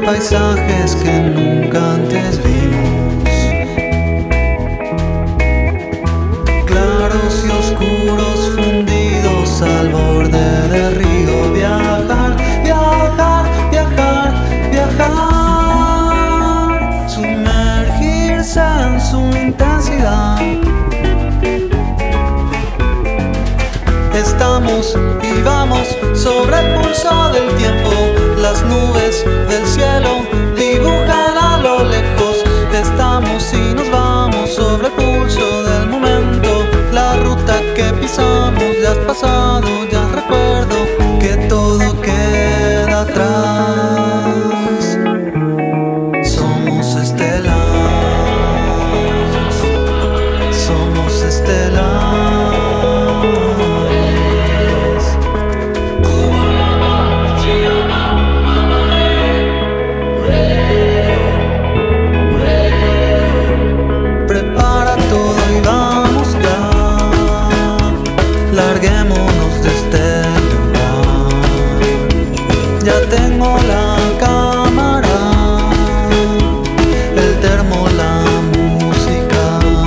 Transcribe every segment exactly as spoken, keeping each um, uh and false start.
paisajes que nunca antes vimos, claros y oscuros fundidos al borde del río. Viajar, viajar, viajar, viajar, sumergirse en su intensidad. Estamos y vamos sobre el pulso del tiempo. Las nubes del cielo dibujan a lo lejos. Estamos y nos vamos sobre el pulso del momento. La ruta que pisamos ya has pasado, ya recuerdo que todo queda atrás. Somos estelares, somos estelares. Larguémonos de este lugar. Ya tengo la cámara, el termo, la música.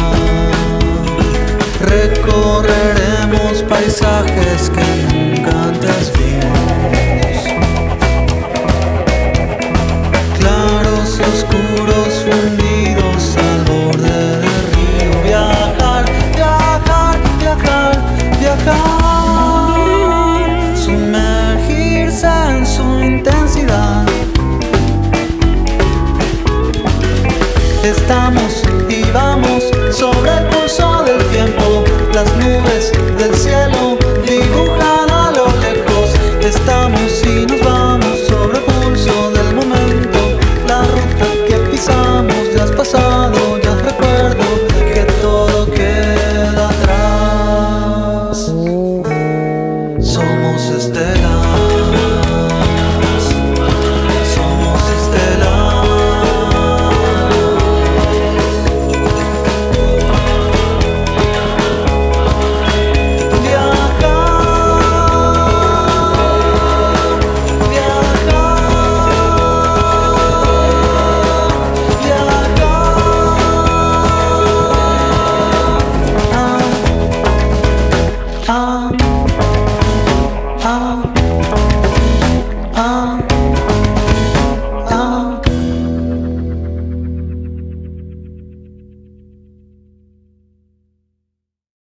Recorreremos paisajes que nunca antes vimos, claros y oscuros fundidos al borde del río. Viajar, viajar, viajar, viajar, sumergirse en su intensidad. Estamos y vamos sobre el pulso del tiempo. Las nubes del cielo dibujan a lo lejos. Estamos y nos vamos sobre el pulso del momento. La ruta que pisamos ya has pasado, ya recuerdo que todo queda atrás. Somos estelares, somos estelares. Viajar, viajar, viajar. Ah, ah, ah.